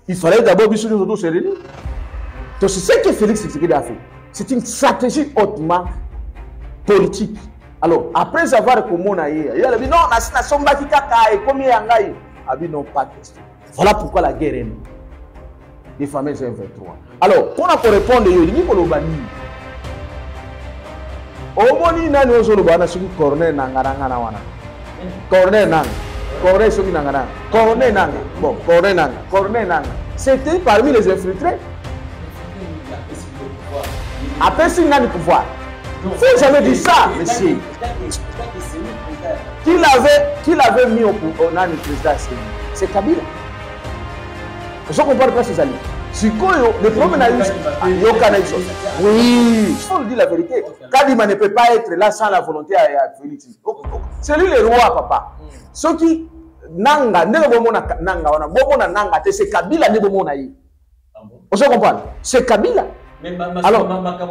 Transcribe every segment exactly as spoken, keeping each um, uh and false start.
Il fallait d'abord que nous nous réunir. Donc c'est ce que Félix Tshisekedi a fait. C'est une stratégie hautement politique. Alors, après avoir comme on a dit, il a dit non, na somba ki kaka et comme yangai, a dit non, pas question. Voilà pourquoi la guerre est née. Les fameux M vingt-trois. Alors, pour répondre, il dit que le bani. Au moni na nous on le bana sur corner nangara ngana wana. Corner nang. Corner sur nangara. Corner nang. Bon, corner nang. Corner nang. C'était parmi les infiltrés. Après, c'est un pouvoir. Faut jamais dire ça, monsieur. Qui l'avait, qui l'avait mis au pouvoir, le président, c'est Kabila. Je comprends pas ces alliés. Si le problème est oui, il faut le dire la vérité. Kadima ne peut pas être là sans la volonté à Félix. C'est lui le roi, papa. Ceux qui nanga, ne bomona nanga, on a bomona nanga, c'est Kabila ne bomona yi. On se comprend. C'est Kabila. Alors,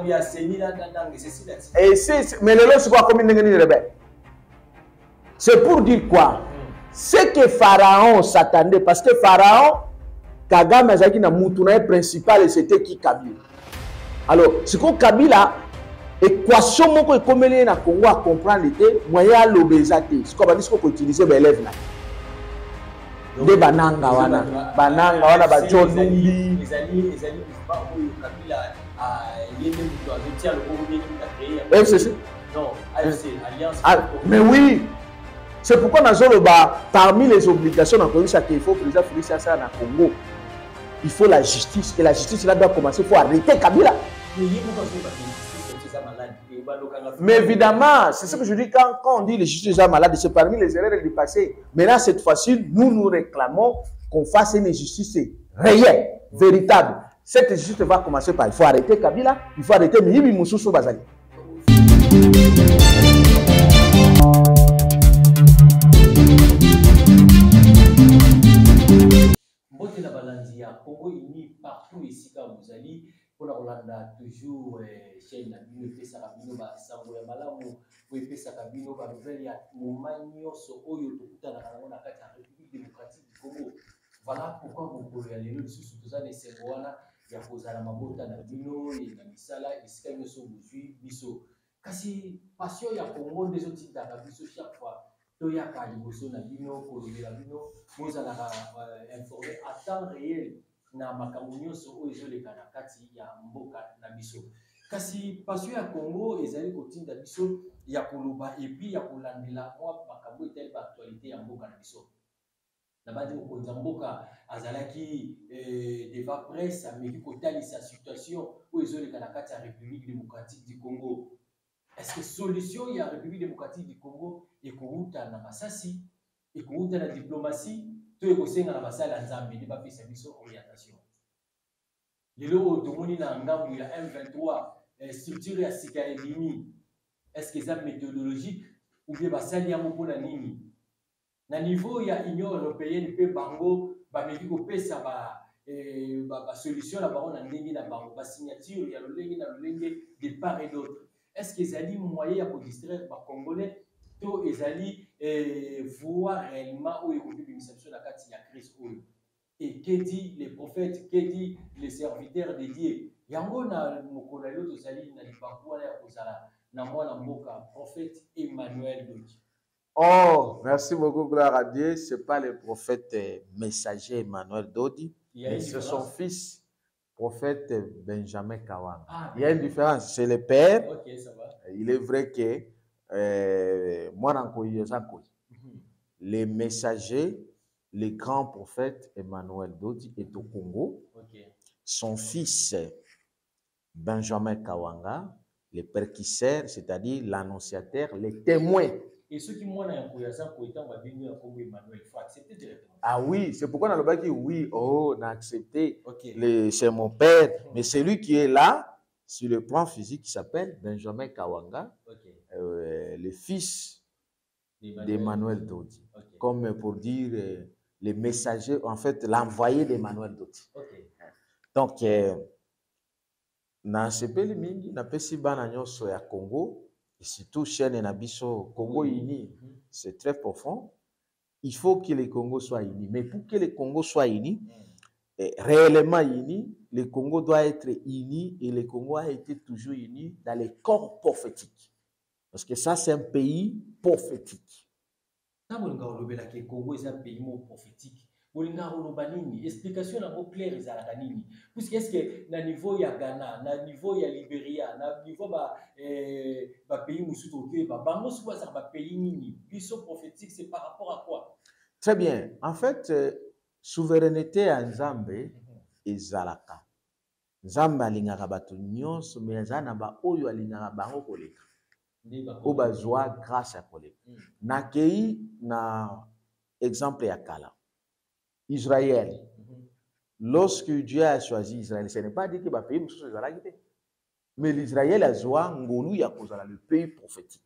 et c'est, mais le lot, c'est quoi comme une rebelle? C'est pour dire quoi? C'est que Pharaon s'attendait, parce que Pharaon, Kagame Azaki na moutouna principal, c'était qui Kabila. Alors, c'est que Kabila, équation moko ekomeli na Congo à comprendre était moyen l'obésité. C'est comme dit qu'on peut utiliser les élèves là. De bananga wana, bananga wana ba John Numbi. Les alliés, les alliés pas où Kabila a lié le F C C. Non, A F C, Alliance. Mais oui. C'est pourquoi dans le bas, parmi les obligations dans le qu'il faut président Félix Tshisekedi na Congo, il faut la justice. Et la justice là doit commencer. Il faut arrêter Kabila. Mais évidemment, c'est ce que je dis quand, quand on dit les justice est malade, c'est parmi les erreurs du passé. Maintenant, cette fois-ci, nous nous réclamons qu'on fasse une justice réelle, véritable. Cette justice va commencer par il faut arrêter Kabila, il faut arrêter Mihibi Moussoussou Bazali. La Balandia, Congo uni partout ici quand vous allez, pour la Hollande toujours chez la Bino, Pesa Kabino, Sambo Malamu, Pesa Kabino, Nouvelle, Moumagno, Oyo, Tokuta, la République démocratique du Congo. Voilà pourquoi vous pouvez aller le sous tout ça, les Serwana, il y a Kozala Mabota, la Bino, et la Misala, et Skagno Sobuji, Biso. Kasi, passion, il y a Congo, des autres types d'Arabiso chaque fois. Toyaka liboso na bino kolobela bino bozalaka informé à temps réel na makambo nyonso oyo ezoleka na kati ya mboka na biso kasi passion ya Congo ezali kotinda biso ya koloba et puis ya kolandela mwa makambo etali ba actualité ya mboka na biso na bandi mokonzi ya mboka azalaki devant presse ameki kotalisa situation oyo ezoleka na kati ya République démocratique du Congo. Est-ce que solution il y a République démocratique du Congo et Kourouta na Masasi et Kourouta la diplomatie tout est possible na Masala Nzambe n'est pas fait service orientation. Les lots de moni na ngambu ya M vingt-trois structure ya sika elimi. Est-ce que c'est méthodologique ou bien basali ya mopona nini? Na niveau ya Union européenne pe bango ba meki ko pesa ba eh ba solution la bango na ndenge na bango ba signature ya lolenge na lolenge de part et d'autre. Est-ce qu'ils allaient moyen pour distraire les Congolais? Tout ils allaient voir réellement où ils ont pu bénéficier de la crise. Et que dit les prophètes, que dit les serviteurs de Dieu? Yango na mokolali to zali na lipaku ya kozala na mwana mboka prophète Emmanuel Dodi. Oh, merci beaucoup, gloire à Dieu. C'est pas le prophète messager Emmanuel Dodi, mais c'est son fils. Prophète Benjamin Kawanga. Ah, il y a une différence. C'est le père. Okay, ça va. Il est vrai que euh, moi, les messagers, le grand prophète Emmanuel Dodi est au Congo. Okay. Son fils Benjamin Kawanga, le perquisseur, c'est-à-dire l'annonciateur, les témoins. Et ceux qui m'ont accepté Emmanuel, il faut accepter directement. Ah oui, c'est pourquoi on a dit oui, oh, on a accepté. Okay. C'est mon père, mais c'est lui qui est là, sur le plan physique, qui s'appelle Benjamin Kawanga, okay. euh, le fils d'Emmanuel Dodi. Okay. Comme pour dire euh, les messagers, en fait, l'envoyé d'Emmanuel Dodi. Okay. Donc, dans ce pays, on a pesi bananyo soya Congo. Et surtout, chaîne Nabiso, Congo uni, c'est très profond. Il faut que les Congo soient unis. Mais pour que les Congo soient unis, est réellement uni, le Congo doit être uni et le Congo a été toujours uni dans les corps prophétiques. Parce que ça, c'est un pays prophétique. Quand on dit que le Congo est un pays prophétique, on dit explication claire ezalaka nini puisque est-ce que na niveau ya Ghana na niveau ya Libéria na niveau ba eh, ba pays mususu oke ba bango soit ça ba pays nini biso prophétique c'est par rapport à quoi? Très bien. En fait, euh, souveraineté en Nzambe ezalaka. Nzambe alingaka bato nyonso mais ezana ba oyo alingaka bango koleka. Ou bazwa grâce à koleka. Nakei na exemple ya kala. Israël. Lorsque Dieu a choisi Israël, ce n'est pas dit que le pays est mais l'Israël a joué ngolu ya kozala le pays prophétique.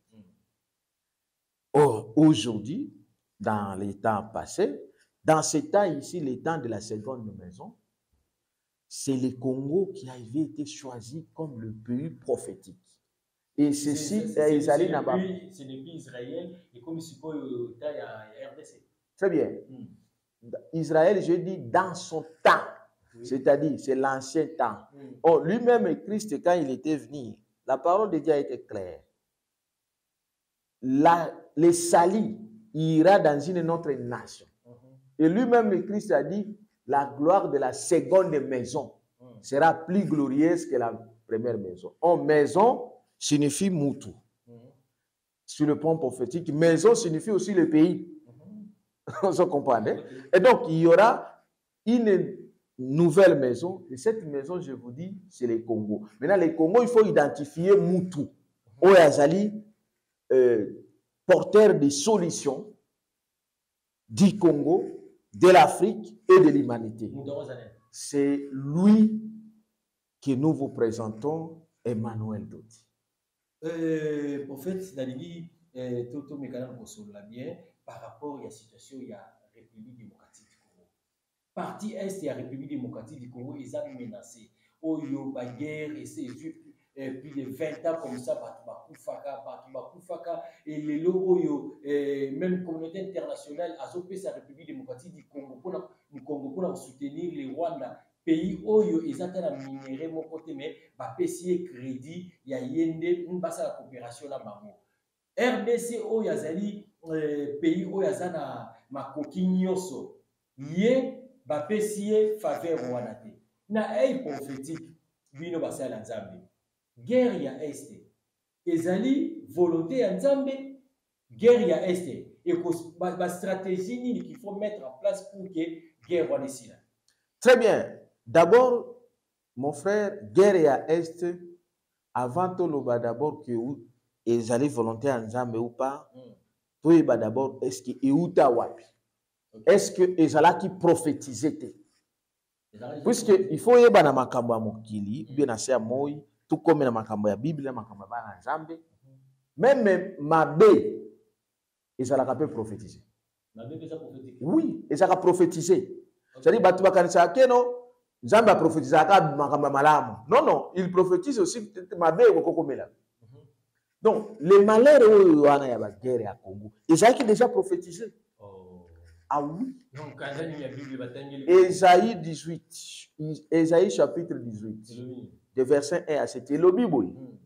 Or, aujourd'hui, dans les temps passés, dans ces temps ici, les temps de la seconde maison, c'est le Congo qui avait été choisi comme le pays prophétique. Et ceci, c'est depuis Israël et comme il y a R D C. Très bien. Mm. Israël, je dis dans son temps, oui. C'est-à-dire c'est l'ancien temps. Mm. Oh, lui-même, Christ, quand il était venu, la parole de Dieu a été claire. La, le salut ira dans une autre nation. Mm -hmm. Et lui-même, Christ a dit, la gloire de la seconde maison mm. sera plus glorieuse que la première maison. En maison signifie Moutou. Mm -hmm. Sur le plan prophétique, maison signifie aussi le pays. Vous comprenez? Et donc, il y aura une nouvelle maison. Et cette maison, je vous dis, c'est le Congo. Maintenant, le Congo, il faut identifier Moutou. Oyazali, euh, porteur de solutions du Congo, de l'Afrique et de l'humanité. C'est lui que nous vous présentons, Emmanuel Doti. Euh, en fait, Nadini, tout le monde l'a bien. Par rapport à la situation de la République démocratique du Congo. Partie Est de la République démocratique du Congo, ils ont menacé. Oh, il y a une guerre, et c'est plus de vingt ans comme ça, et les logos, même la communauté internationale, a opéré la République démocratique du Congo pour soutenir les Rwanda. Pays où ils ont un minéré, mon côté, mais P C crédit, il y a une base à la coopération là-bas. R D C, où il y a Euh, pays où il y a ma coquille nyoso yé ba pesier faveur wanate na ay prophétique bino basa la nzambe guerre ya este ezali volonté ya nzambe guerre ya este et ba, ba stratégie ni qu'il faut mettre en place pour que guerre wana ici là. Très bien. D'abord mon frère, guerre ya est avant tout le bas d'abord que ezali volonté ya nzambe ou pas. Mm. Oui, bah d'abord, est-ce que Euta Wapi? Est-ce que Ezala qui prophétisait? Puisque il faut y avoir makambo ya mokili, bien assez à moi, tout comme na makambo ya Bible, makambo ya Nzambe. Même Mabé, Ezala peut prophétiser. Mabé peut prophétiser. Oui, Ezala prophétiser. C'est-à-dire batu bakanisa keno, Nzambe a prophétisé aka makambo malamu. Non non, il prophétise aussi Mabé ko komela. Donc, les malheurs où il y a la guerre à Congo, Isaïe qui déjà prophétisé. Oh. Ah oui. Donc, Isaïe dix-huit, Isaïe chapitre dix-huit, de verset un à sept. Le Bible. Mm.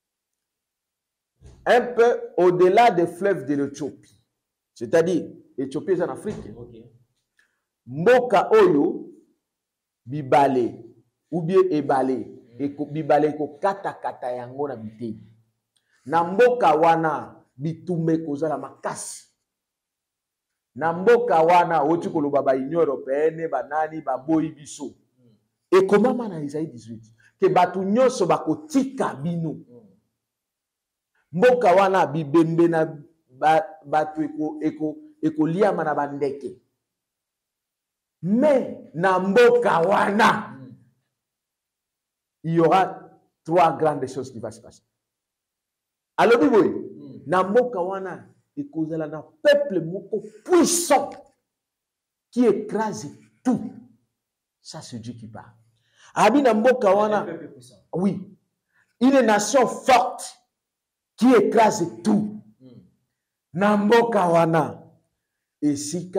Un peu au-delà des fleuves de l'Éthiopie. C'est-à-dire, l'Éthiopie est en Afrique. Okay. Mboka Oyo, Bibale, ou bien Ebale, et Bibale ko kata kata yango na bitei. Na mboka wana bitumbe kozala makasi. Na mboka wana oti koloba ba Union européenne banani baboyi biso. Et comment na Isaïe dix-huit que batu nyonso bakotika bino. Mboka wana bibembe na batu eko eko ekoliama na bandeke. Mais na mboka wana il y aura trois grandes choses qui vont se passer. Alors, mm. na mboka wana ekozala na peuple moko puissant qui écrase tout. Ça c'est Dieu qui parle. Abi na mboka wana, oui, une nation forte qui écrase tout. Mm. Na mboka wana esika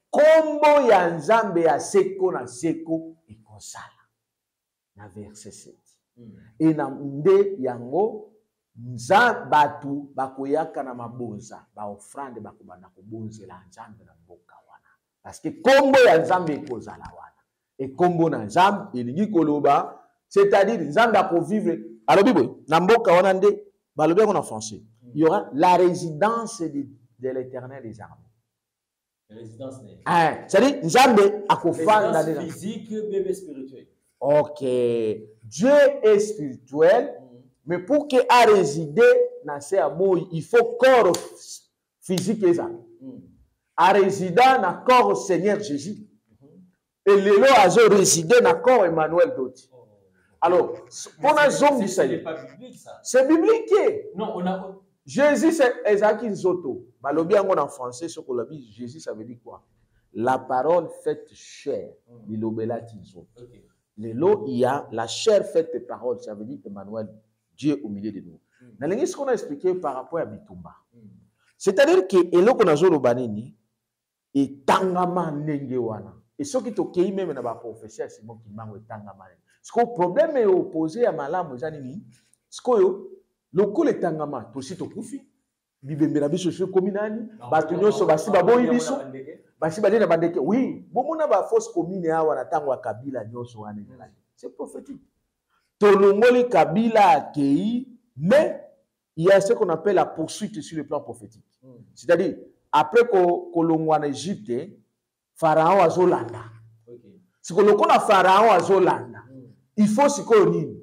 kombo ya nzambe ya seko na seko ekozala na verset sept. Mm. E na nde yango nza batu bakoyaka na mabonza ba offrande bakobanda kobonzela nzambe na mboka wana parce que kombo ya nzambe ekozala wana e kombo na nzambe elingi koloba c'est-à-dire nzambe akovivre alobi boy na mboka wana nde balobi en français. Mm. Il y aura la résidence de, de l'Éternel des armées. Résidence ah, c'est-à-dire nzambe akofanda dans physique bébé spirituel. OK, Dieu est spirituel. Mm. Mais pour qu'il a résidé dans ces amours, il faut corps physique et ça. Mm. A résidé dans le corps Seigneur Jésus. Mm. Et le lot a résidé dans le corps Emmanuel Doti. Oh. Alors, pour la zone c'est pas biblique ça. C'est biblique. Non, on a Jésus c'est Ezaki Nzoto. Balobi en français ce qu'on a dit, Jésus ça veut dire quoi? La parole faite chair. Il obéla Nzoto. Le lot il y a la chair faite parole, ça veut dire Emmanuel. Dieu au milieu de nous. Mm. Ce qu'on a expliqué par rapport à Bitumba. Mm. C'est-à-dire que eloko na zolo banini et tangama nengewana. Et ce qui toke même na ba professeur Simon Kimbango et tangama. Ce que le problème est opposé à malamu zanini. Ce que yo loko le tangama to si to kufi. Bibembera biso so kominani, batu nyoso basi baboyi biso. Basi badena bandeke. Oui, bomona ba fausse commune awa na tango kabila nyoso wana. C'est prophétique. Tolongoli Kabila accueilli, mais il y a ce qu'on appelle la poursuite sur le plan prophétique. Mm. C'est-à-dire, après qu'on en Égypte, Pharaon a Zolanda. Okay. Si on a Pharaon a Zolanda, mm. il faut ce qu'on dit.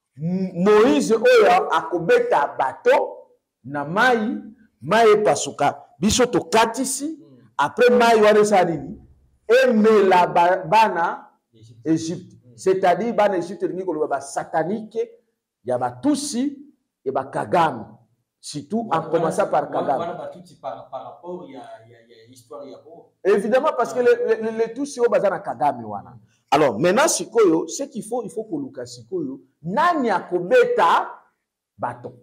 Moïse a kobeta bateau, na mai, mai pasuka, bisoto katisi, mm. après mai wane sanini, et me la bana Égypte. C'est-à-dire, ban Égypte est satanique, il y a Tutsi et Kagame. Surtout en commençant par Kagame. Par rapport, il y a l'histoire. Évidemment, parce que les Tutsi sont basés dans Kagame. Alors, maintenant, ce qu'il faut, il faut que Lucas Sikoyo, nani akobeta bateau.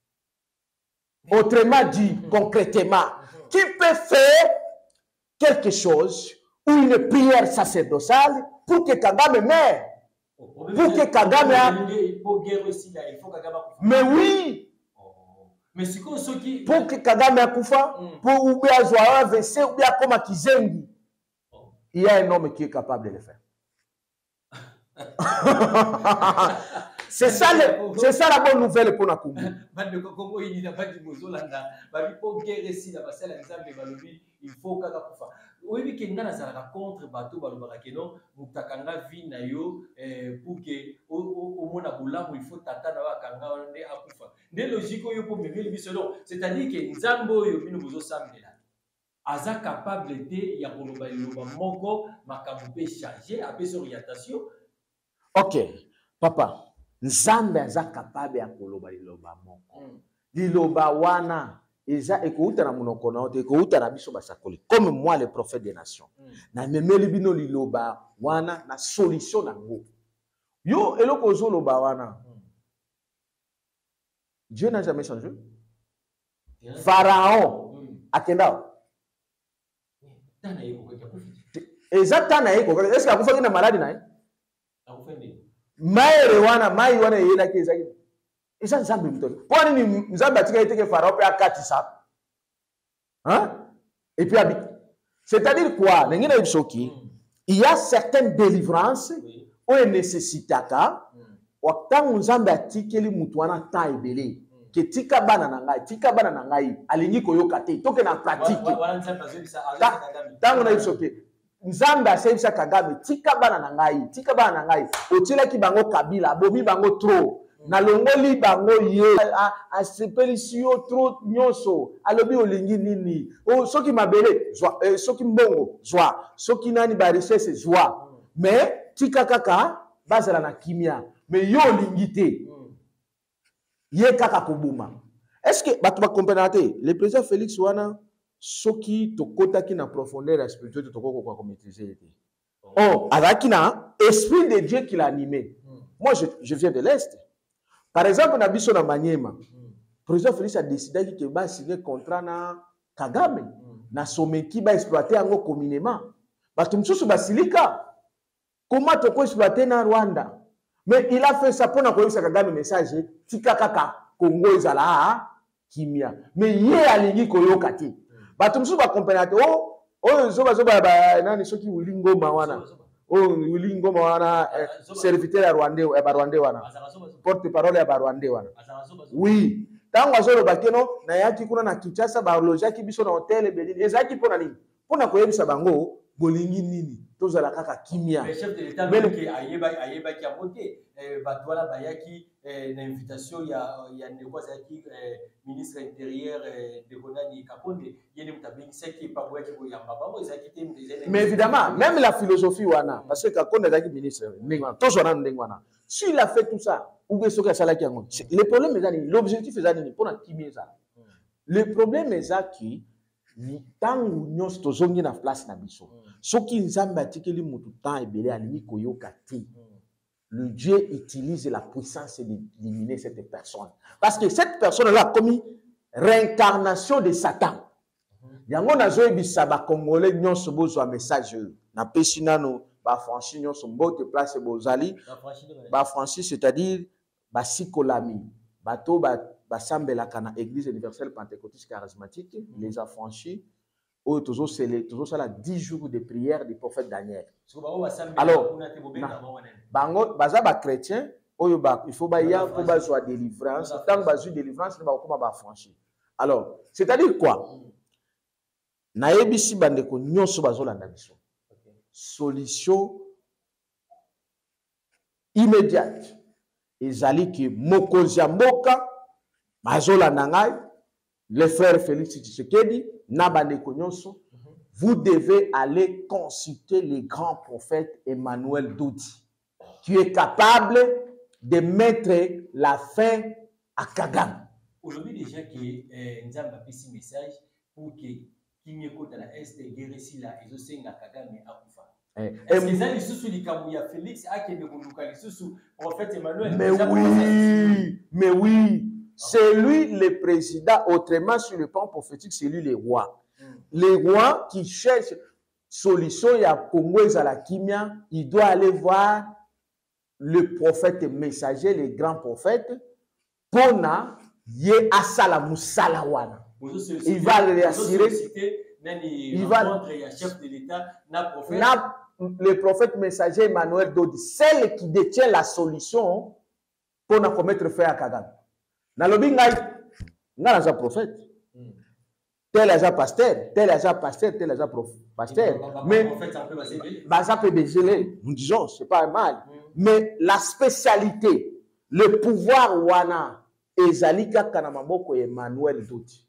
Autrement dit, concrètement, qui peut faire quelque chose ou une prière sacerdotale pour que Kagame meure. Pour que Kagame a... Mais oui. Mais c'est comme ceux qui... Pour que Kagame a koufa, pour ou bien joie A V C, ou bien comme Kizengi. Il y a un homme qui est capable de le faire. C'est ça, le, c'est ça la bonne nouvelle pour la Congo. Il faut que oui, que ngana zala contre bateau balobaka que non mutakanga vi na yo pour que au mona bulamu il faut tata na wakanga nde akufa nde logique yo pour memeli biso donc c'est-à-dire que nzambo yo bino bozo samela aza capable de ya koloba loba moko makambo pe changer après orientation. OK papa nzambe aza capable ya koloba loba moko liloba wana Eza ekouta na monoko na ote ekouta na biso basakoli comme moi le prophète des nations mm. na memeli bino liloba wana na solution nango yo eloko zo loba wana mm. Dieu n'a jamais changé. Yeah. Pharaon mm. akenda tana yeko exactement yeko est-ce que akufa na malade na akufende maire wana mai wana yela ke ezaki isa nzambe mtoni kwa nini nzambe atika iteke Pharaon pe akatisa hein et puis habite c'est-à-dire quoi ngina ibisoki mm. il y a certaines délivrances oui. Où est nécessitaka mm. watangu nzambe atikeli mutu wana ta ebele mm. ke tika bana na ngai tika bana na ngai alingi koyoka te toke na pratique tangu na ibisoki nzambe asebisa Kagame tika bana na ngai tika bana na ngai otilaki bango Kabila bomi bango trop na longoli bango ye a sepelisi yo trop nyoso alobi olingi nini o soki mabele zwa eh, soki mbongo zwa soki nani ba richesse zwa mm. mais tika kaka bazala na kimia mais yo olingi te mm. ye kaka kobuma est-ce que batu ba comprendre te le président Félix wana soki tokotaki na profondeur ya spiritualité tokoko kwa maîtriser te oh, oh avec na esprit de Dieu qui l'a animé mm. moi je, je viens de l'est. Par exemple, na biso na Manyema, mm. président Félix a décidé qu'il va signer contrat na Kagame, mm. na Someki va exploiter ango communément. bato mosusu basilika. Comment tu peux exploiter na Rwanda? Mais il a fait ça pour nous ça Kagame message tika kaka Congo ezala kimia. Mais ye alingi koyoka te. Bato mosusu ba comprendre oh oh zo bazo ba nani soki Willy Ngoma wana. Oh Willy Ngoma wana serviteur ya Rwandais ya Rwandais wana. Porte parole ya Rwandais wana. Oui. Tango azolo bakeno na yaki kuna na Kinshasa ba lojaki biso na hotel Berlin. Ezaki pona nini? Pona koyebisa bango bolingi nini? Tozala kaka kimia. Le chef de l'État qui ayeba ayeba qui a monté batwala bayaki l'invitation il y a il y a négociaki ministre intérieur de Konani Kaponde yene mutabingi seki pa boyaki boyamba bango ezaki te. Mais évidemment même la philosophie wana parce que Kaponde ezaki ministre ndengwana tozona ndengwana s'il a fait tout ça ou bien soka salaki yango le problème est l'objectif est nini pona kimia ça le problème est ça qui ni tangu nyos tozongi na place na biso soki nzambe atikeli mutu temps ebele alingi koyoka te le Dieu utilise la puissance d'éliminer cette personne parce que cette personne là a commis réincarnation de Satan yango nazoyebisa ba congolais nyonso bozwa message na pesi nano ba franchi nyonso mbote place bozali ba franchi c'est-à-dire ba sikolami bato ba basambelaka na église universelle pentecôtiste charismatique les affranchis où toujours c'est les toujours ça la dix jours de prière du prophète Daniel. Alors bango baza ba chrétien oyo ba il faut ba ya pour ba joie délivrance tant ba joie délivrance ba koma ba affranchi. Alors c'est-à-dire quoi na yebisi bandeko nyonso bazolanda biso solution immédiate ezali ki mokonzi ya mboka Mazola Nangai, le frère Félix Tshisekedi, Nabande Konyonso, vous devez aller consulter le grand prophète Emmanuel Dodi, qui est capable de mettre la fin à Kagame. Aujourd'hui, déjà que nous avons un petit message pour que Kimi Kota la Est guérisse la et aussi na Kagame akufa. Est-ce que ça les sous les Kamouya Félix a qui de sous prophète Emmanuel? Mais oui, mais oui. C'est lui le président, autrement sur le plan prophétique, c'est lui le roi. Mm. Le roi qui cherche solution, il y a Congo et la Kimia, il doit aller voir le prophète messager, le grand prophète, pour na ye asala musala wana. Il va le assurer. Il va chef de l'État, prophète. Le prophète messager Emmanuel Dodi, celle qui détient la solution pour na commettre fait à Kagame. Nalobi ngai ngala prophète tel agent pasteur tel agent pasteur tel agent pasteur mais ça peut dégeler nous disons c'est pas mal mais la spécialité le pouvoir wana ezalika kana maboko Emmanuel Dodi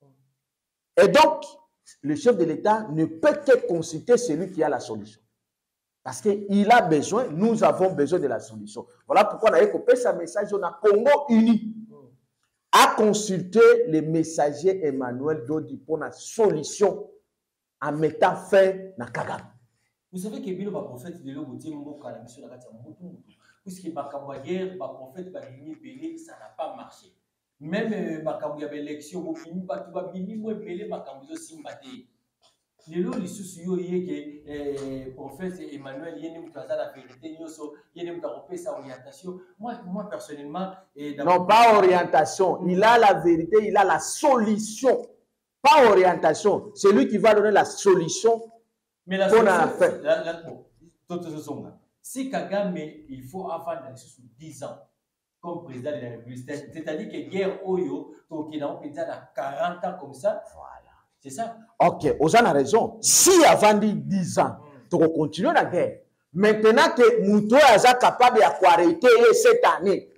et donc le chef de l'État ne peut que consulter celui qui a la solution parce qu'il a besoin nous avons besoin de la solution voilà pourquoi on a écouté ce message on a Congo uni à consulter le messager Emmanuel Dodi pour la solution en mettant fin à Kagame. Vous savez que le prophète de l'Obo dit Mboka la mission de la puisque ma guerre, ma prophète va venir belé, ça n'a pas marché. Même ma campagne élection, au fini, tu vas minimum belé ma campagne aussi maté. Les lots, les soucis, que prophète Emmanuel, il y a une la vérité, il y a une sa orientation. Moi, moi personnellement, non, pas orientation. Il a la vérité, il a la solution. Pas orientation. C'est lui qui va donner la solution. Mais la solution, si Kagame, il faut avant d'aller sous dix ans comme président de la République, c'est-à-dire que guerre Oyo, qui a quarante ans comme ça. Voilà. C'est ça. Ok, vous avez raison. Si avant dix ans, tu mm. continues la guerre, maintenant que Mouto est capable d'arrêter cette année,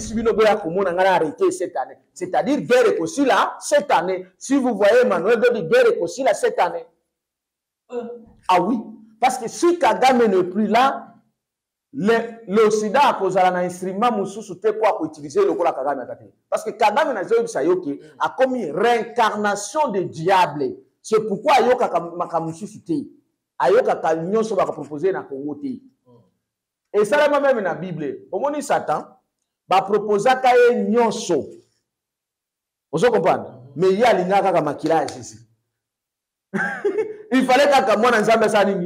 arrêter cette année, c'est-à-dire guerre est aussi là cette année. Si vous voyez Emmanuel Dodi, guerre est aussi là cette année. Euh. Ah oui, parce que si Kagame n'est plus là, l'Occident a posé un instrument mususu te pour utiliser le cola Kagame parce que Kagame n'a jamais dit a commis réincarnation de diable. C'est pourquoi ayoka makamususu te ayoka ka nyonso ba proposer na Congo te. Et ça même dans la Bible, au moni Satan ba proposer ka ye nyonso. Vous comprenez? Mais il y a linga ka makilage ici. Il fallait que moi nzambe sa nini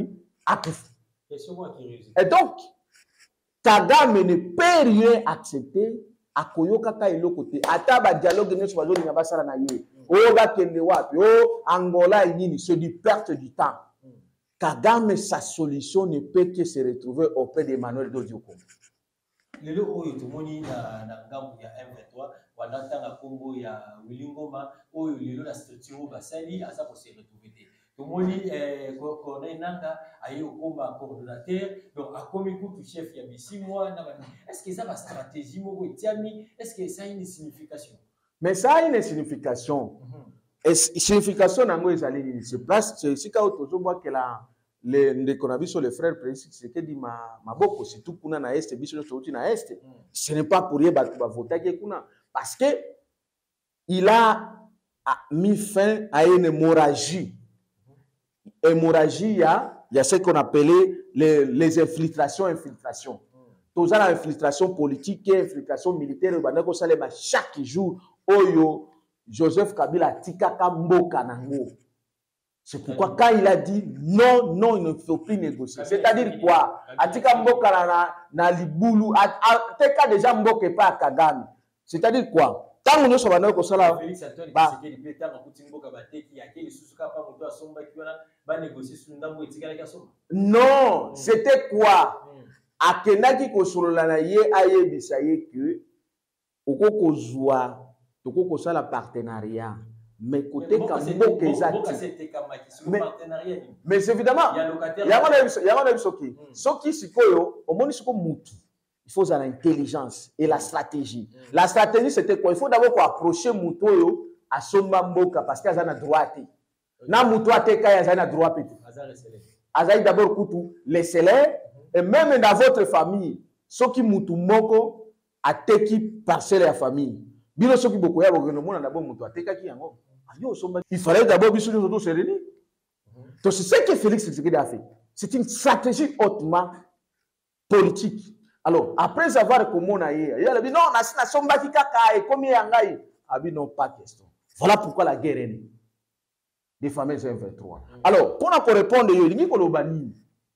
akufa. Et et donc Kagame ne peut rien accepter akoyoka ka eloko te ata ba dialogue nyonso bazolinga basala na ye o bakende wapi o Angola nini, c'est du perte du temps. Kagame, sa solution ne peut que se retrouver auprès d'Emmanuel Dodioko. Lelo oyo tumoni na na ngambo ya M vingt-trois wanatanga Kongo ya Wilingoma oyo lelo na structure basali asa ko se retrouver te. Tumoni eh Corneille Nangaa ayi okoma coordonnateur donc akomi kutu chef ya bisimwa na est-ce que ça va stratégie moko etiami, est-ce que ça a une signification? Mais ça a une signification. Et signification nango ezali nini? C'est place c'est sika otozo moi que la les ndeko sur les frères précis c'est que dit ma maboko surtout kuna na est biso so na est. Ce n'est pas pour rien ba voter que kuna parce que il a mis fin à une hémorragie. Hémorragie, il y a, il y a ce qu'on appelait les, les infiltrations, infiltrations. Tous les infiltrations politiques et infiltrations militaires, chaque jour, Oyo, Joseph Kabila, Tikaka Mboka Nango. C'est pourquoi quand il a dit non, non, il ne faut plus négocier. C'est-à-dire quoi? Atika Mboka na na Libulu, Ateka déjà Mboka pas Kagame. C'est-à-dire quoi? Tant que nous sommes dans le Kosala, non, c'était quoi? Akenaki kosolana ye ayebisa ye que okoko zwa toko sala partenariat mais côté kambo kezati mais c'est évidemment il y a un soki soki sikoyo omoni siko mutu il faut avoir l'intelligence et la stratégie. Mm. La stratégie, c'était quoi? Il faut d'abord approcher Moutoyo à Somba Mboka parce qu'il y a un droit. Na Mouto a été kaya un droit. Azaï d'abord Koutou, les célèbres, et même dans votre famille, ceux qui Moutou Moko a teki parcelle à la famille. Bilo ceux qui beaucoup ya beaucoup non d'abord Mouto a teka qui yango. Il fallait d'abord biso nous autos se réunir. Donc c'est ce que Félix Tshisekedi a fait. C'est une stratégie hautement politique. Alors, après avoir comme on a dit, il a dit non, na sina somba ki kaka e komi yangai. Abi non, pas question. Voilà pourquoi la guerre est née. Des fameux M vingt-trois. Mm. Alors, pour nous répondre, il y a kolobani.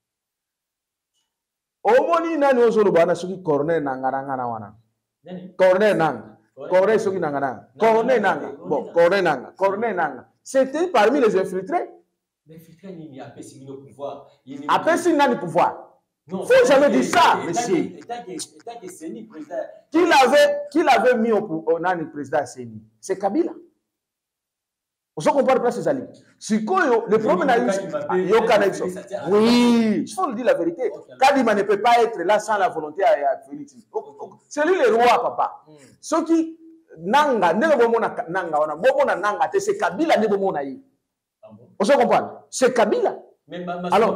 Omoni nani ozolobana soki Corneille Nangaa nanga wana. Corneille Nangaa. Corneille soki nanga. Corneille Nangaa. Bon, Corneille Nangaa. Corneille Nangaa. C'était parmi les infiltrés. Les infiltrés, il y a pas si le pouvoir. Après, si nani pouvoir. Il ne faut jamais dire ça, monsieur. Qui l'avait, qui l'avait mis au, au, au président Séni? C'est Kabila. On se compare pas ces alliés. Si le problème a eu, oui, il faut le dire la vérité. Kadima ne peut pas être là sans la volonté à Félix. C'est lui le roi, papa. Ceux qui nanga, ne bomona nanga, on a bomona nanga, c'est Kabila ne bomona yi. On se comprend? C'est Kabila. Alors,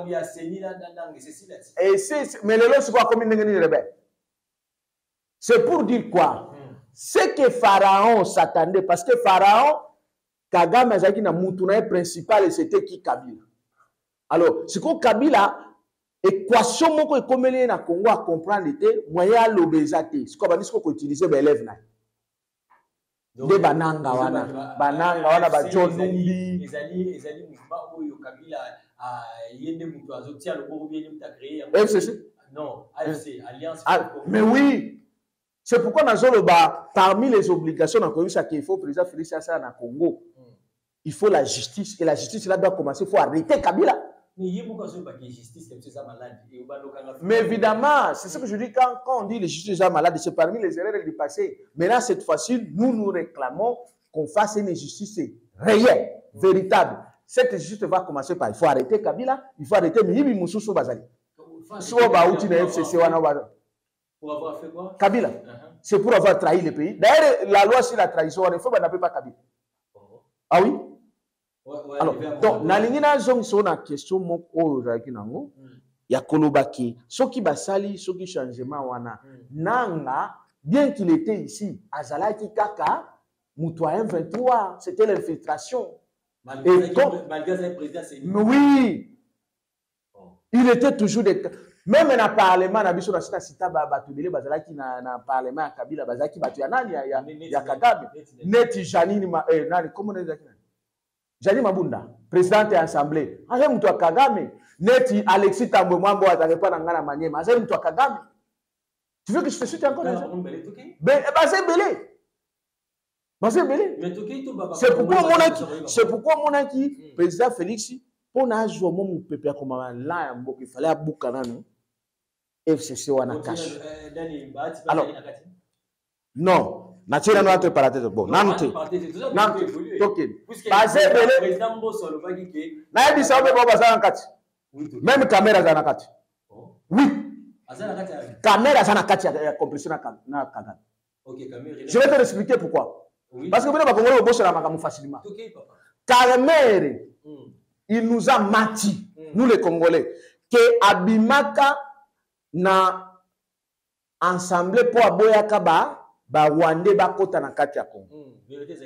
et c'est, mais le lot, c'est quoi comme une c'est pour dire quoi? Mm. C'est que Pharaon s'attendait, parce que Pharaon, Kagame Azaki na Moutouna principal, c'était qui Kabila. Alors, c'est que Kabila, équation moko et comme elle na Congo à comprendre était moyen l'obésité. C'est comme on dit utiliser les élèves na. De bananga wana, bananga wana ba John Numbi. Ezali ezali mouvement oyo Kabila a yende mutu azotia le bobo bien muta créé. F C C. Non, A F C, Alliance. Ah, mais oui. C'est pourquoi dans le bas parmi les obligations dans le qu'il faut président Félix Assa na Congo. Mm. Il faut la justice et la justice là doit commencer, il faut arrêter Kabila. Mais évidemment, c'est ce que je dis quand, quand on dit les justice est malade, c'est parmi les erreurs du passé. Maintenant, cette fois-ci, nous nous réclamons qu'on fasse une justice réelle, véritable. Cette justice va commencer par il faut arrêter Kabila, il faut arrêter Mihibi Moussoussou Bazali. Pour avoir fait quoi? Kabila. Uh-huh. C'est pour avoir trahi le pays. D'ailleurs, la loi sur la trahison, il faut qu'on n'appelle pas Kabila. Oh. Ah oui? Ouais, ouais, alors, donc, nalingina zong so na question moko ozaki nango ya kolobaki soki basali soki changement wana nanga bien qu'il était ici azalaki kaka mutu M vingt-trois c'était l'infiltration malgré le président c'est oui oh. Il était toujours des même dans le parlement na biso na sita sita ba batubele bazalaki na na parlement ya Kabila bazalaki batu ya nani ya ya Kagame neti Janine eh nani comment on dit Jani Mabunda, président de l'Assemblée. Aze mtu wa Kagame. Neti Alexis Tambwe Mwambo atakepa na ngana Manyema. Aze mtu wa Kagame. Tu veux que je te cite encore les gens? Ben, c'est belé. C'est belé. C'est pourquoi mon aki, c'est pourquoi mon aki, président Félix, pour n'a joué mon pépé comme là, il fallait à Boukanano. F C C wana cash. Alors, non, nature na entre parenthèses bon, nante. Nante. Token. Basé belé. Président Mbosso le bagi ke. Na yebi sa obe baba za nkati. Même caméra za nakati. Oui. Caméra ça n'a qu'à tirer compression na Kagame. Ok, caméra. Je vais te expliquer pourquoi. Oui. Parce que vous n'avez pas bossé la magamu facilement. Ok, papa. Caméra, mm. il nous a menti, mm. nous les Congolais, que Abimaka na ensemble pour aboyaka ba ba Rwandais ba kota na kati ya Congo.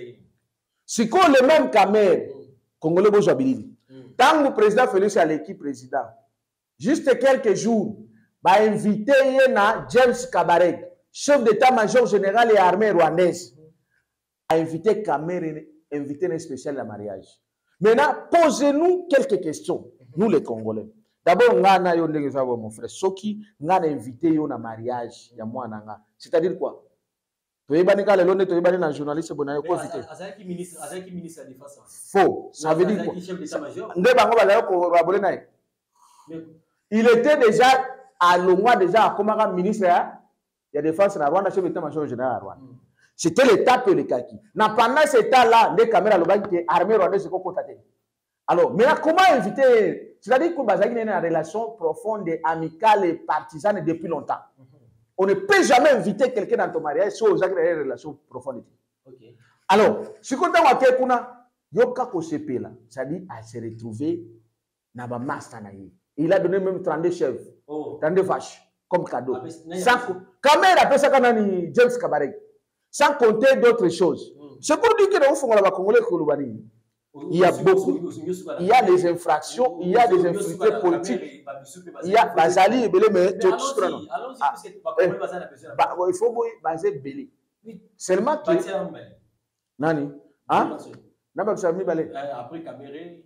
Si qu'on le même caméra, Congolais bozo abilini. Tant le président Félix à l'équipe président, juste quelques jours. Ba invité na James Kabareg, chef d'état-major général et armée rwandaise, a invité Kamere, invité un spécial de mariage. Maintenant, posez-nous quelques questions, nous les Congolais. D'abord, ngana yo ndenge za mon frère Soki, ngana invité yo na mariage ya mwana nga. C'est-à-dire quoi? To yebani ka lelo ne to yebani na journaliste bona yo ko invité. Azaki ministre, azaki ministre de défense. Faux, ça veut dire quoi? Nde bango ba la ko rabolé na. Il était déjà à l'Omwa déjà comme un ministre de la défense na Rwanda, chef d'état-major général à Rwanda. C'était l'état que le kaki. Pendant cet état-là, les caméras qui armée rwandaise se contacté. Alors, mais comment inviter? C'est-à-dire que Bazaki a une relation profonde, amicale et partisane depuis longtemps. On ne peut jamais inviter quelqu'un dans ton mariage si vous avez une relation profonde. Alors, si vous avez une relation, yoka ko sepe là, c'est-à-dire à se retrouver dans ma master naïe. Il a donné même trente-deux chèvres, oh. trente-deux vaches comme cadeau. Ah, sans quand même, après ça, James Kabareg. Sans compter d'autres choses. Mm. C'est pour dire que nous faisons la Congolais Kouloubani. Il y a beaucoup, il y a des infractions, il y a des infiltrés politiques. Il y a Bazali et Belé, mais tout ce qu'on a. Il faut baser Belé. Seulement que. Nani? Hein? Après Caméré.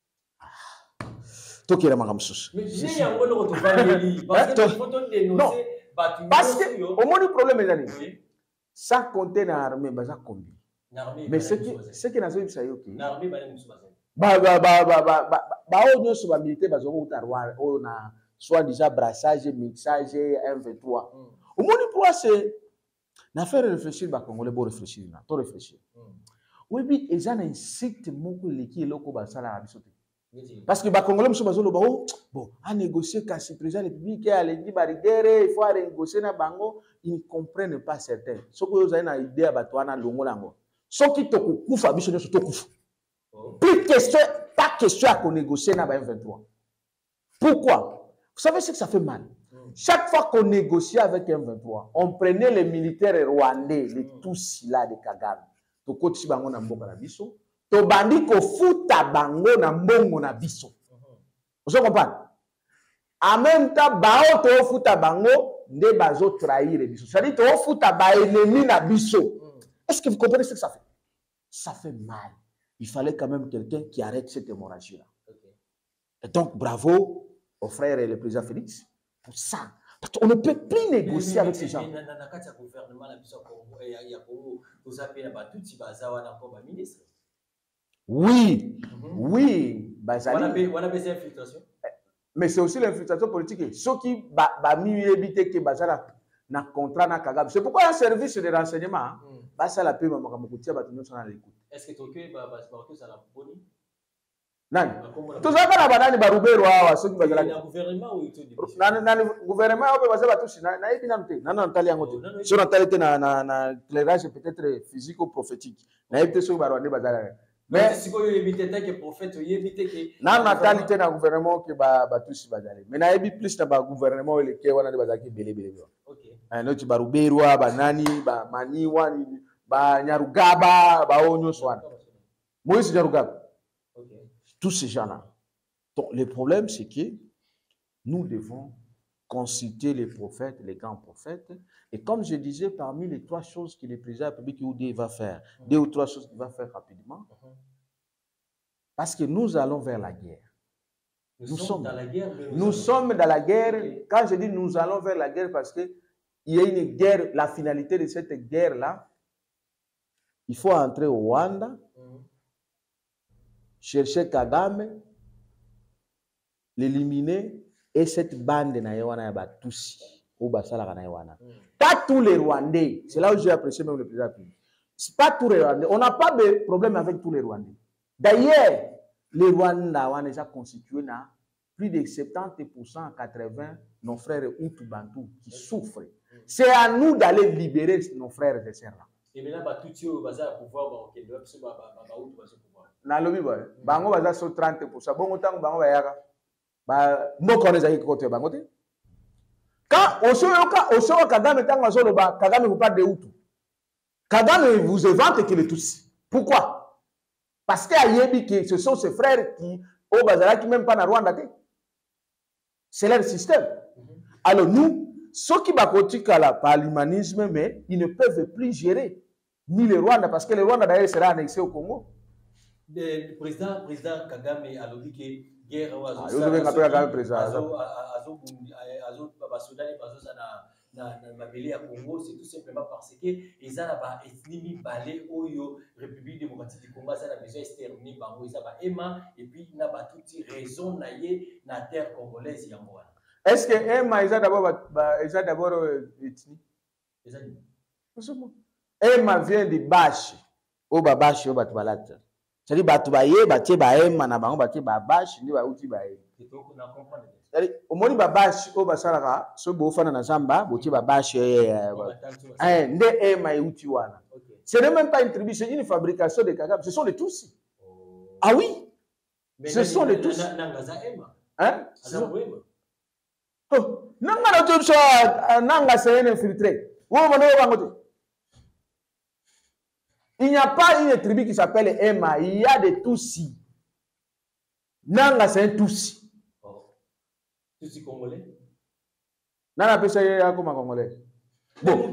Toki la magamsus. Mais j'ai un rôle de parce que faut dénoncer. Parce que au moins le problème est là. Sans compter dans l'armée, baza combien? Mais ce qui ce qui n'a pas eu ça yoki. L'armée baza musu baza. Ba ba ba ba ba ba ba o nyo sur militaire baza ko utarwa o na soit déjà brassage, mixage, un vingt-trois. Au moins le problème c'est na faire réfléchir ba Congolais pour réfléchir na, to réfléchir. Oui bi ezana insiste moko leki loko basala abisote. Parce que les Congolais bon, à négocier quand le président de la République a dit il faut négocier na bango, ils ne comprennent pas certains. Ce que vous avez une idée à Batouana Longo Lango. Ce qui te koufa, biso nyoso to koufa. Plus question, pas question à qu'on négocie na M vingt-trois. Pourquoi? Vous savez ce que ça fait mal. Chaque fois qu'on négocie avec M vingt-trois, on prenait les militaires rwandais, les tous là de Kagame. To koti bango na mboka na biso. To bandi ko futa bango na mbongo na biso. Vous comprenez? En même temps, bao to futa bango nde bazo trahir biso. C'est-à-dire to futa ba ennemi na biso. Est-ce que vous comprenez ce que ça fait? Ça fait mal. Il fallait quand même quelqu'un qui arrête cette hémorragie-là. Okay. Et donc, bravo au frère et le président Félix pour ça. Parce qu'on ne peut plus négocier avec ces gens. Oui, mm-hmm. oui. Mais c'est aussi l'infiltration politique. Ceux qui ont évité que Bazala na contrat na Kagame. C'est pourquoi un service de renseignement, bah ça la paix maman comme coutia bah tout le monde s'en l'écoute. Est-ce que tu es bah bah ça la boni? Non. Tout ça quand la banane barubero ah ceux qui Bazala. Le gouvernement ou tout dit. Non non le gouvernement on peut passer bah tout ça. Na ebi na mte. Non non tali angote. Sur na tali na na na éclairage peut-être physique ou prophétique. Na ebi ceux barwane Bazala. Mais si vous évitez que prophète, vous évitez que. Non, natalité dans le gouvernement qui va tous Bazali. Mais na ebi plus dans le gouvernement le qui wana de Bazaki belé belé. Ok. Un autre baruberwa, banani, ba mani wani, ba nyarugaba, ba onyo swan. Moïse nyarugaba. Ok. Tous ces gens-là. Donc le problème c'est que nous devons consulter les prophètes, les grands prophètes. Et comme je disais, parmi les trois choses que le président de la République va faire, deux ou trois choses qu'il va faire rapidement, Parce que nous allons vers la guerre. Nous, nous sommes, sommes dans la guerre. Nous, nous sommes dans la guerre. Okay. Quand je dis nous allons vers la guerre, parce qu'il y a une guerre, la finalité de cette guerre-là, il faut entrer au Rwanda, mm-hmm. chercher Kagame, l'éliminer, et cette bande na yewana ya Batusi, ou Basala na yewana. Pas tous les Rwandais, c'est là où j'ai apprécié même le président. C'est pas tous les Rwandais. On n'a pas de problème avec tous les Rwandais. D'ailleurs, les Rwandais ont déjà constitué na plus de soixante-dix pour cent à quatre-vingts nos frères Hutu Bantu qui souffrent. C'est à nous d'aller libérer nos frères et sœurs là. Et maintenant, Batuti au bazar pouvoir, ok, doit se ba ba ba Hutu bazar pouvoir. Na lobi ba, bango bazar sur trente pour cent. Bon autant bango ba yaka. Ba mo connaît ça côté bango te. Quand au soyoka au soyoka Kagame tango azolo ba Kagame vous parle de Hutu. Kagame vous évente que les Tutsis. Pourquoi? Parce que ce sont ses frères qui au bazar qui même pas na Rwanda te. C'est leur système. Mm-hmm. Alors nous, ceux qui bakotika par l'humanisme, mais ils ne peuvent plus gérer ni le Rwanda, parce que le Rwanda d'ailleurs sera annexé au Congo. Le président, président Kagame a dit que guerre ou azo ça azo azo basudani bazo na na mabele ya Congo, c'est tout simplement parce que ils ont ba ethnie balé oyo République démocratique du Congo ça a besoin exterminer bango ils ba ema et puis na ba toute raison na ye na terre congolaise yango. Est-ce que ema ils ont d'abord ils ont d'abord ethnie ils ont ema vient de Bashi au babashi au batbalata. C'est-à-dire batu baye batie ba ema na bango batie ba bashi ni ba uti baye. On comprend. C'est-à-dire au moni babashi au basalaka so bo fana na zamba botie ba bashi eh nde ema uti wana. Ce n'est même pas une tribu, c'est une fabrication de Kagame. Ce sont les Tutsis. Oh. Ah oui. Mais ce sont les Tutsis. Hein? Oh, nanga na so nanga c'est infiltré. Wo mono bangote. Il n'y a pas une tribu qui s'appelle Emma, il y a des Tutsis. Nanga c'est un Tutsi. Oh. Tutsi congolais. Nanga pesa ya comme congolais. Bon.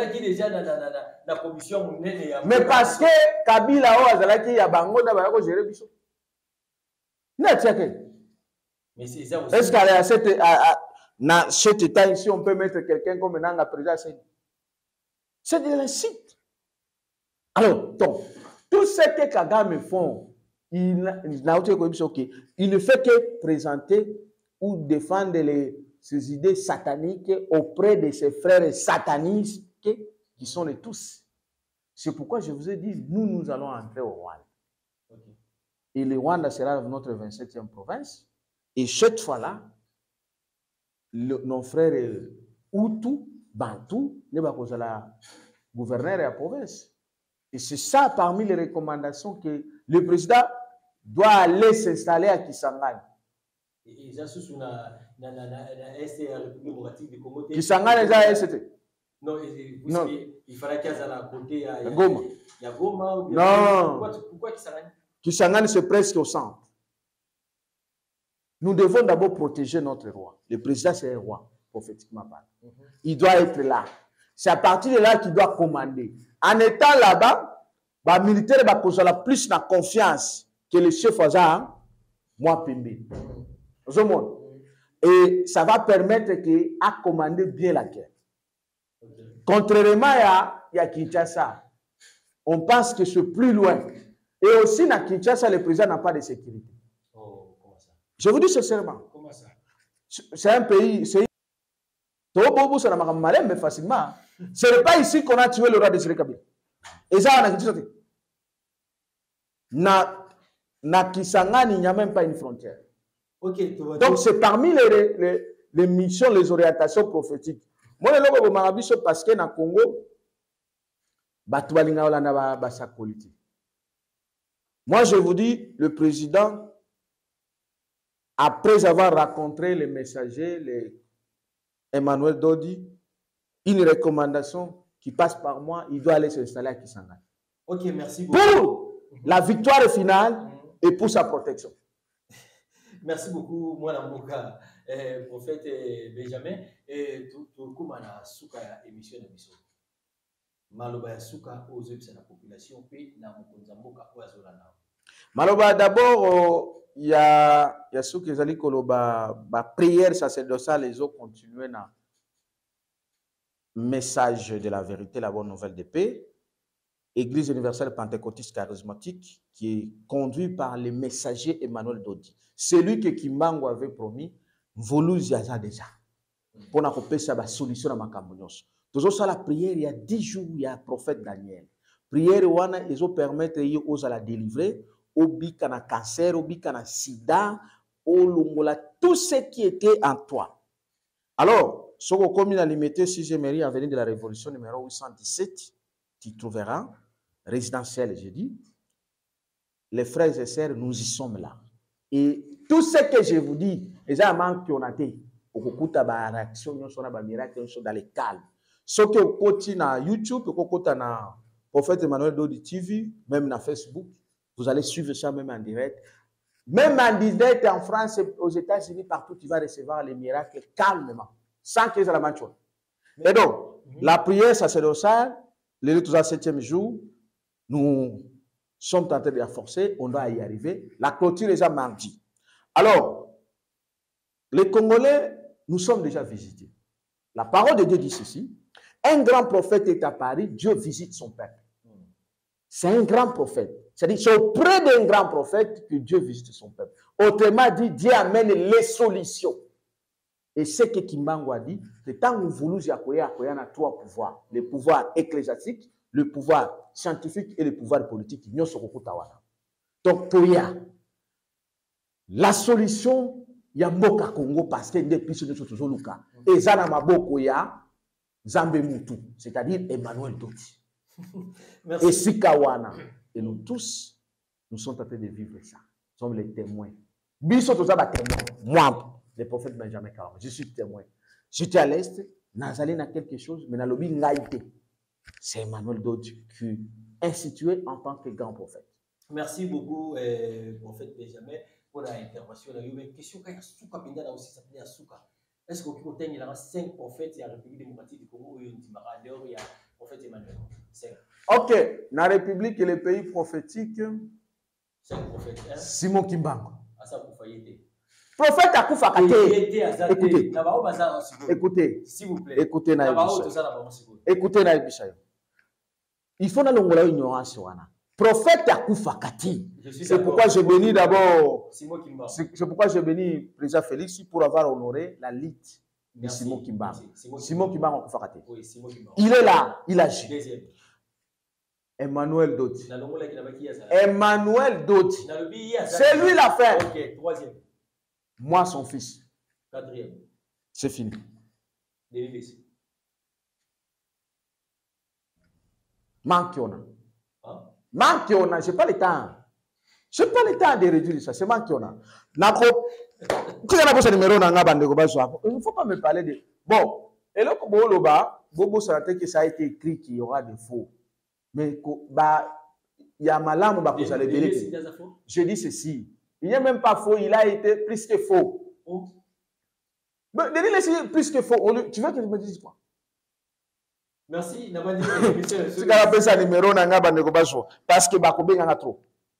Mais parce que Kabila o azalaki ya bango da ba ko gérer biso. Na tiake. Mais c'est ça aussi. Est-ce qu'à cette à, à, na cet état ici on peut mettre quelqu'un comme Nanga président? C'est de l'insulte. Alors, donc, tout ce que Kagame font, il n'a il ne fait que présenter ou défendre les, ses idées sataniques auprès de ses frères satanistes qui sont les tous. C'est pourquoi je vous ai dit, nous, nous allons entrer au Rwanda. Okay. Et le Rwanda sera notre vingt-septième province. Et cette fois-là, nos frères Hutu, Bantu, ne va pas la gouverneur de la province. Et c'est ça parmi les recommandations que le président doit aller s'installer à Kisangani. Et ça, c'est na na na na Est République démocratique du Congo. Kisangani, ça est. Non, non. Il fallait qu'il y ait à côté à Goma. Il y a Goma ou non. Pourquoi, pourquoi Kisangani? Kisangani, c'est presque au centre. Nous devons d'abord protéger notre roi. Le président, c'est un roi, prophétiquement parlant. Mm -hmm. Il doit être là. C'est à partir de là qu'il doit commander. En étant là-bas, les militaires vont plus de confiance que le chef Azar, moi, Pembe. Et ça va permettre qu'il a commandé bien la guerre. Contrairement à, à Kinshasa, on pense que c'est plus loin. Et aussi, à Kinshasa, le président n'a pas de sécurité. Oh, comment ça? Je vous dis sincèrement. Comment ça? C'est un pays. C'est mais facilement. Ce n'est pas ici qu'on a tué le roi de Sri Kabila. Et ça, on a dit na, na Kisangani, il n'y a même pas une frontière. Okay, donc, c'est parmi les, les, les missions, les orientations prophétiques. Moi, je suis parce que dans le Congo, moi, je vous dis, le président, après avoir rencontré les messagers, les Emmanuel Dodi, une recommandation qui passe par moi, il doit aller s'installer à Kisangani. Ok, merci beaucoup. Pour la victoire finale mm-hmm. et pour sa protection. Merci beaucoup, moi, Namboka, eh, prophète eh, Benjamin, et tout le coup, na souka émission de mission. Maloba ya souka aux yeux de la population, puis na Mboka, Oazolana. Maloba d'abord il y a il y a ceux qui allaient koloba ba prière sacerdotale les autres continuer na message de la vérité, la bonne nouvelle de paix. Église universelle pentecôtiste charismatique qui est conduit par le messager Emmanuel Dodi. Celui que Kimbango avait promis, Volu Ziaza déjà. Pour nous faire la solution à Makambonyos. Toujours ça la prière, il y a dix jours, il y a un prophète Daniel. Prière, ils ont permis aux à la délivrer, au bikana cancer, au bikana sida, au lumola, tout ce qui était en toi. Alors, ce qu'on comme il a limité sixième mairie avenue de la Révolution numéro huit cent dix-sept, tu trouveras résidentiel, j'ai dit. Les frères et sœurs, nous y sommes là. Et tout ce que je vous dis, les amants qui ont été, au cours de la réaction, nous sommes dans les calmes. Ce que vous côté na YouTube, au côté na Prophète Emmanuel Dodi T V, même na Facebook, vous allez suivre ça même en direct. Même en direct en France, aux États-Unis, partout, tu vas recevoir les miracles calmement, sans qu'ils aient la même chose. Et donc, la prière sacerdotale, le septième jour, nous sommes en train de la forcer, on doit y arriver. La clôture est déjà mardi. Alors, les Congolais, nous sommes déjà visités. La parole de Dieu dit ceci. Un grand prophète est à Paris, Dieu visite son peuple. C'est un grand prophète. C'est-à-dire, c'est auprès d'un grand prophète que Dieu visite son peuple. Autrement dit, Dieu amène les solutions. Et ce que Kimbango a dit, c'est tant que vous voulez accueillir, accueillir à trois pouvoirs. Le pouvoir ecclésiastique, le pouvoir scientifique et le pouvoir politique. Donc, pour y a la solution, il y a Moka Congo parce que depuis ce que nous avons et Zana Maboko ya Zambe Moutou, c'est-à-dire Emmanuel Dodi. Et Sikawana. Et nous tous, nous sommes en train de vivre ça. Nous sommes les témoins. Biso tous les témoins. Moi, le prophète Benjamin Kawama, je suis témoin. J'étais à l'Est, Nazalé n'a quelque chose, mais dans le lobby Ngaïté. C'est Emmanuel Dodi qui est institué en tant que grand prophète. Merci beaucoup, euh, prophète Benjamin, pour l'intervention. Il y a une question quand il y a Souka Pinda aussi, ça s'appelle Souka. Est-ce qu'au il y a cinq prophètes, il y a la République démocratique du Congo, il y a le prophète Emmanuel. Ok, dans la République et les pays prophétiques, cinq prophètes. Hein? Simon Kimbango. Prophète Akoufa Kate. Écoutez, écoutez, s'il vous plaît. Écoutez, écoutez, il faut dans le ignorance. Prophète Akoufa Kate. C'est pourquoi je bénis d'abord. C'est pourquoi je bénis le président Félix pour avoir honoré la lite de Simon Kimbango. Simon Kimbango Akoufa Kate. Il est là, il agit. Deuxième. Emmanuel Dodi. Emmanuel Dodi. C'est lui l'affaire. Ok, troisième. Moi, son fils. Quatrième. C'est fini. Manquiona. Hein? Manquiona, je n'ai pas le temps. Je n'ai pas le temps de réduire ça. C'est Manquiona. Il ne faut pas me parler de. Bon, et là, Bobo sentait que ça a été écrit qu'il y aura des faux. Mais il y a malam bah, je dis ceci. Il n'y a même pas faux, il a été plus que faux. Oh. Mais Denis, plus que faux. Tu veux que je me dise quoi? Merci. Tu as appelé ça numéro parce que Bakobé en a trop.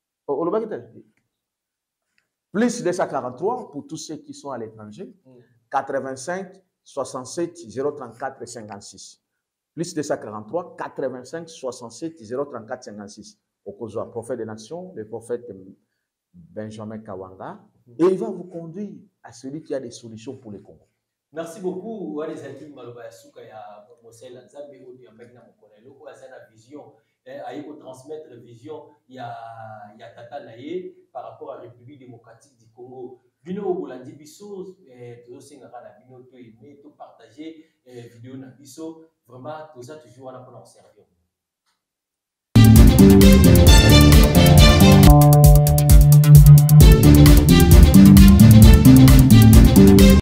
Plus deux cent quarante-trois pour tous ceux qui sont à l'étranger. quatre-vingt-cinq, soixante-sept, zéro trente-quatre, cinquante-six. Plus deux cent quarante-trois, quatre-vingt-cinq, soixante-sept, zéro trente-quatre, cinquante-six. Au Kozoa, prophète des nations, le prophète Benjamin Kawanga. Et il va vous conduire à celui qui a des solutions pour le Congo. Merci beaucoup. Les amis, Maloba Souka ya Mosel Nzambe Odi Ambegna Mokonelo, ko azana vision, ayi ko transmettre vision ya ya Tata Naye par rapport à la République démocratique du Congo. Bino Bolandi biso to singaka na bino to aimer to partager vidéo na biso, vraiment tout ça toujours on a pour servir.